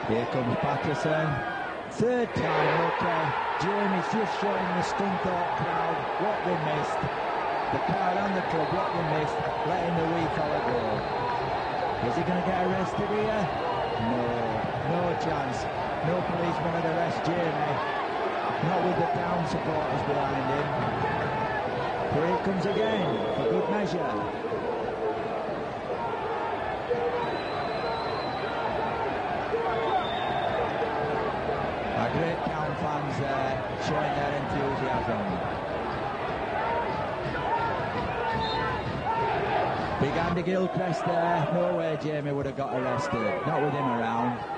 Here comes Patterson. Third time, okay. Jamie's just showing the Scunthorpe crowd what they missed. The crowd and the club what they missed, letting the wee fella go. Is he going to get arrested here? No chance. No policeman would arrest Jamie. Not with the town supporters behind him. Here it comes again, for good measure. Great town fans showing their enthusiasm. Big Andy Gilchrist there. No way Jamie would have got arrested. Not with him around.